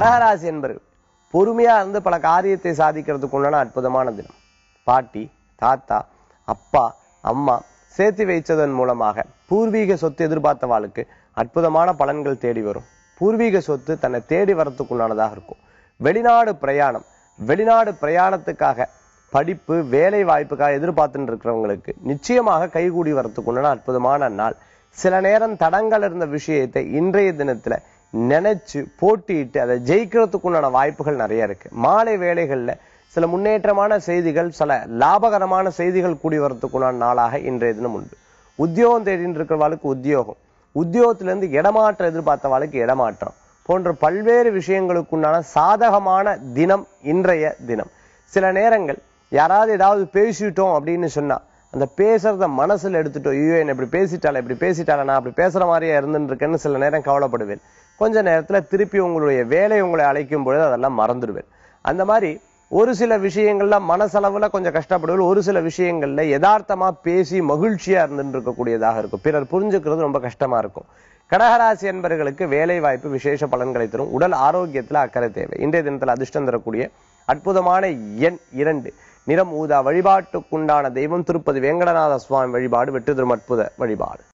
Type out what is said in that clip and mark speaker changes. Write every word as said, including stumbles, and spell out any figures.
Speaker 1: கடகராசி என்பர்கள் பொறுமையா இருந்து பல காரியத்தை சாதிக்கிறதுக்கு உண்டான அற்புதமான தினம். பாட்டி, தாத்தா, அப்பா, அம்மா சேர்த்து வைச்சதன் மூலமாக பூர்வீக சொத்து எதிர்பார்த்தவாளுக்கு அற்புதமான பலன்கள் தேடி வரும். பூர்வீக சொத்து தன்னை தேடி வரத்துக்குண்டானதாக இருக்கும். வெளிநாடு பிரயாணம், வெளிநாடு பிரயாணத்துக்காக படிப்பு, வேலை வாய்ப்புக்காக எதிர்பார்த்துட்டு இருக்கிறவங்களுக்கு நிச்சயமாக கைகூடி வரத்துக்குண்டான அற்புதமான நாள். சில நேரம் தடங்கள் இருந்த விஷயத்தை இன்றைய தினத்துல நினைச்சு போட்டியிட்டு அதை ஜெயிக்கிறதுக்குண்டான வாய்ப்புகள் நிறைய இருக்கு. மாலை வேளைகள்ல சில முன்னேற்றமான செய்திகள், சில லாபகரமான செய்திகள் கூடி வரத்துக்குண்டான நாளாக இன்றைய தினம் உண்டு. உத்தியோகம் தேடிட்டு இருக்கிறவாளுக்கு உத்தியோகம், உத்தியோகத்திலிருந்து இடமாற்றம் எதிர்பார்த்தவாளுக்கு இடமாற்றம் போன்ற பல்வேறு விஷயங்களுக்குண்டான சாதகமான தினம் இன்றைய தினம். சில நேரங்கள் யாராவது ஏதாவது பேசிட்டோம் அப்படின்னு சொன்னா அந்த பேசுறத மனசுல எடுத்துட்டோம், ஐயோ என்ன இப்படி பேசிட்டால இப்படி பேசிட்டால நான் அப்படி பேசுற மாதிரியா இருந்துட்டு இருக்கேன்னு சில நேரம் கவலைப்படுவேன். கொஞ்ச நேரத்துல திருப்பி உங்களுடைய வேலை உங்களை அழைக்கும் பொழுது அதெல்லாம் மறந்துடுவேன். அந்த மாதிரி ஒரு சில விஷயங்கள்ல மனசளவுல கொஞ்சம் கஷ்டப்படுவது, ஒரு சில விஷயங்கள்ல யதார்த்தமா பேசி மகிழ்ச்சியா இருந்துட்டு இருக்கக்கூடியதாக இருக்கும். பிறர் புரிஞ்சுக்கிறது ரொம்ப கஷ்டமா இருக்கும். கடகராசி என்பவர்களுக்கு வேலை வாய்ப்பு விசேஷ பலன்களை தரும். உடல் ஆரோக்கியத்துல அக்கறை தேவை. இன்றைய தினத்துல அதிர்ஷ்டம் தரக்கூடிய அற்புதமான எண் இரண்டு, நிறம் ஊதா. வழிபாட்டுக்குண்டான தெய்வம் திருப்பதி வேங்கடநாத சுவாமி வழிபாடு வெற்றி தரும் அற்புத வழிபாடு.